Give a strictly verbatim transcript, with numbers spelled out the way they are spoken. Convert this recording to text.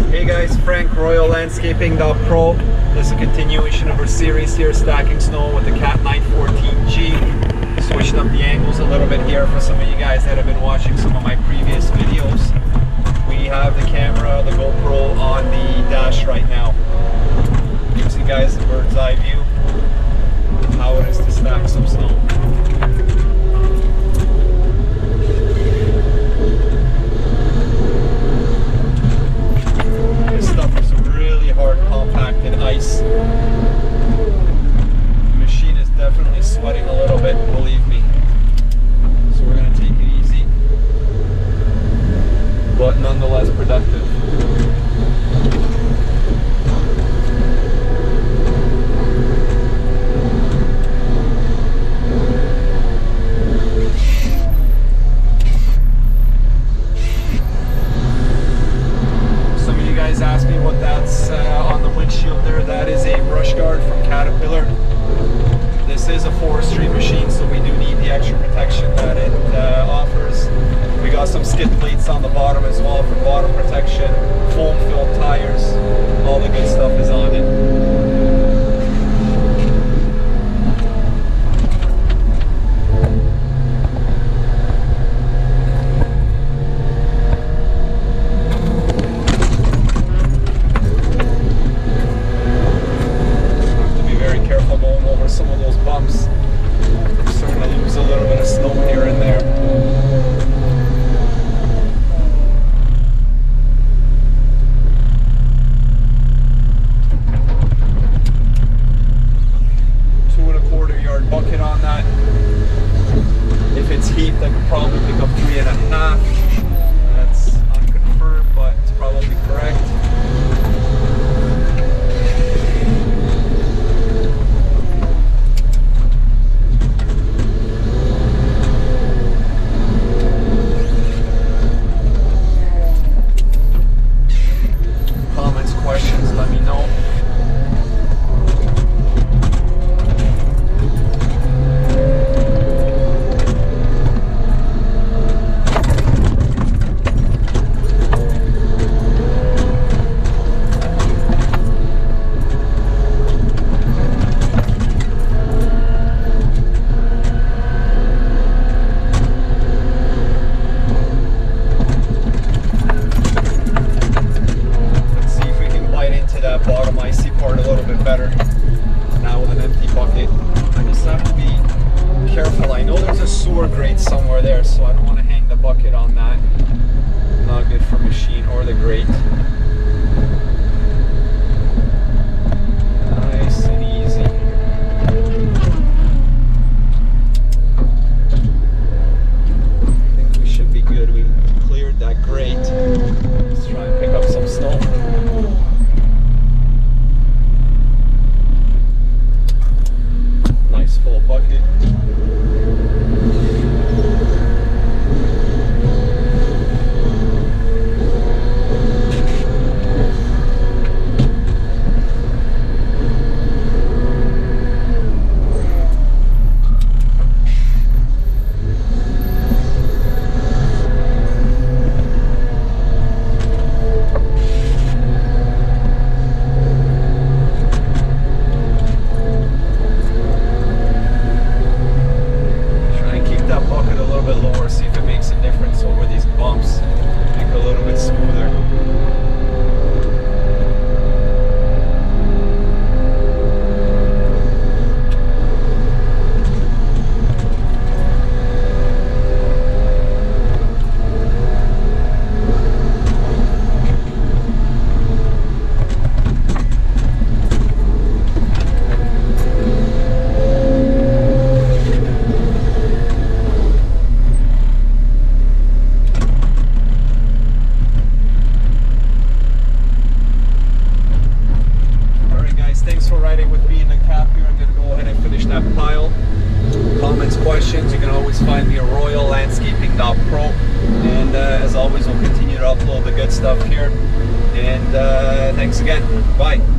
Hey guys, Frank, royal landscaping dot pro. This is a continuation of our series here, stacking snow with the Cat nine fourteen G. Switching up the angles a little bit here for some of you guys that have been watching some of my previous videos. We have the camera, the GoPro, on the dash right now. Gives you guys a bird's eye view of how it is to stack some snow. Compacted ice. The machine is definitely sweating a little bit, believe me. So we're going to take it easy, but nonetheless productive. Ask me what that's uh, on the windshield there. That is a brush guard from Caterpillar. This is a forestry machine, so we do need the extra protection that it uh, offers. We got some skid plates on the bottom as well for bottom protection, foam filled tires, all the good stuff is on it. Some of those bumps, I'm starting to lose a little bit of snow here and there. Two and a quarter yard bucket on that. If it's heat, I could probably pick up three and a half. That's unconfirmed, but it's probably correct. Let me know. That bottom icy part a little bit better now with an empty bucket. I just have to be careful. I know there's a sewer grate somewhere there, so I don't want to hang the bucket on that. Not good for machine or the grate. Nice and easy. I think we should be good. We cleared that grate. Let's try and pick up some snow. Nice full bucket. Lower, see if it makes a difference over these bumps, make it a little bit smoother. Thanks for riding with me in the cab here. I'm going to go ahead and finish that pile. Comments, questions, you can always find me at royal landscaping dot pro. And uh, as always, we'll continue to upload the good stuff here. And uh, thanks again. Bye.